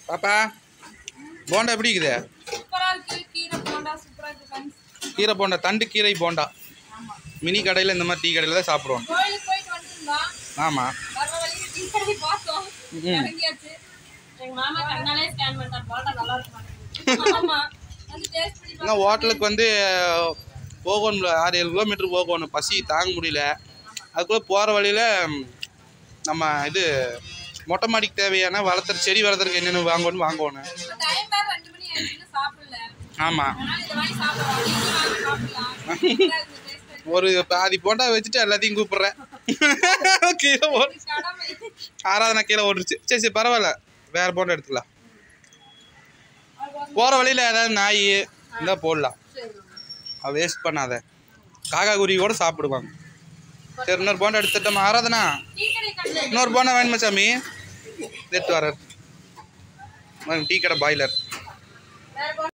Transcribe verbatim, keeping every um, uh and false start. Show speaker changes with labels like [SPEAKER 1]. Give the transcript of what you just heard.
[SPEAKER 1] பாப்பா போண்டா எப்படி இருக்குது?
[SPEAKER 2] சூப்பரா இருக்கு. கீரை போண்டா சூப்பரா இருக்கு फ्रेंड्स.
[SPEAKER 1] கீரை போண்டா, தண்டு கீரை போண்டா.
[SPEAKER 2] ஆமா.
[SPEAKER 1] மினி கடையில் இந்த மாதிரி டீ கடையில் தான் சாப்பிடுவோம்.
[SPEAKER 2] கோயிலுக்கு போயிட்டு வந்துட்டோம்.
[SPEAKER 1] ஆமா.
[SPEAKER 2] வர வழியில டீ கடை பார்த்தோம். இறங்கியாச்சு. எங்க மாமா கண்ணாலே ஸ்கேன் பண்ணிட்டார். போண்டா நல்லா இருக்கு. ஆமா. அது டேஸ்ட் பண்ணி
[SPEAKER 1] பார்த்தா ஹோட்டலுக்கு வந்து போகணும், ஆறு ஏழு கிலோமீட்டர் போகணும். பசி தாங்க முடியல. அதுக்குள்ளே போகிற வழியில் நம்ம இது மொட்டை மாடிக்கு தேவையான வளர்த்துற செடி வளர்த்துறதுக்கு என்னென்ன வாங்கணும் வாங்கணும். ஆமாம், ஒரு பாதி போண்டா வச்சுட்டு எல்லாத்தையும் கூப்பிட்றேன். கீழே ஓடு ஆராதனை கீழே ஓடுருச்சு. சரி சரி பரவாயில்ல, வேறு போண்டா எடுத்துக்கலாம். போகிற வழியில் ஏதாவது நாய் இருந்தால் போடலாம். அது வேஸ்ட் பண்ணாத. காக்கா குருவி கூட சாப்பிடுவாங்க. சரி இன்னொரு போண்டா எடுத்துட்டோமா ஆராதனா? இன்னொரு போண்டா வேணுமா சாமி? எடுத்து வர டீ கடை பாய்லர்.